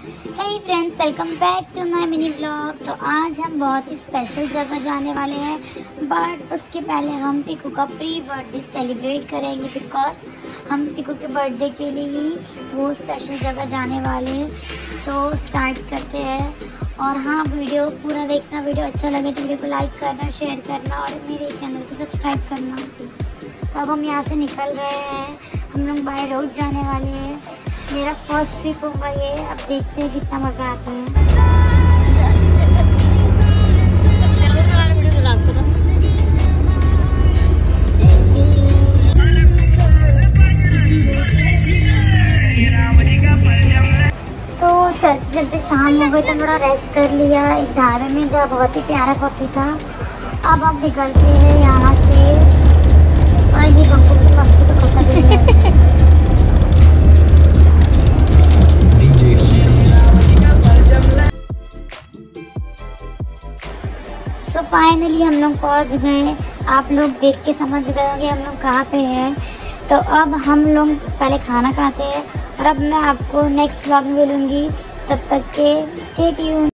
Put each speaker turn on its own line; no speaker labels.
Hey friends, welcome back to my mini blog. तो आज हम बहुत ही स्पेशल जगह जाने वाले हैं, बट उसके पहले हम टिकू का प्री बर्थडे सेलिब्रेट करेंगे बिकॉज हम टिकू के बर्थडे के लिए ही वो स्पेशल जगह जाने वाले हैं। तो स्टार्ट करते हैं। और हाँ, वीडियो पूरा देखना, वीडियो अच्छा लगे तो वीडियो को लाइक करना, शेयर करना और मेरे चैनल को सब्सक्राइब करना। तो अब हम यहाँ से निकल रहे हैं, हम लोग बाय रोड जाने वाले हैं। मेरा फर्स्ट ट्रिप होगा ये, अब देखते हैं कितना मज़ा आता है। तो चलते चलते शाम हो गई तो थोड़ा रेस्ट कर लिया एक ढाबे में, जहाँ बहुत ही प्यारा कॉफ़ी था। अब हम निकलते हैं यहाँ से और ये बंकू की मस्ती तो खत्म नहीं है। तो फाइनली हम लोग पहुँच गए। आप लोग देख के समझ गए होंगे हम लोग कहाँ पे हैं। तो अब हम लोग पहले खाना खाते हैं और अब मैं आपको नेक्स्ट व्लॉग में मिलूँगी। तब तक के स्टे ट्यून्ड।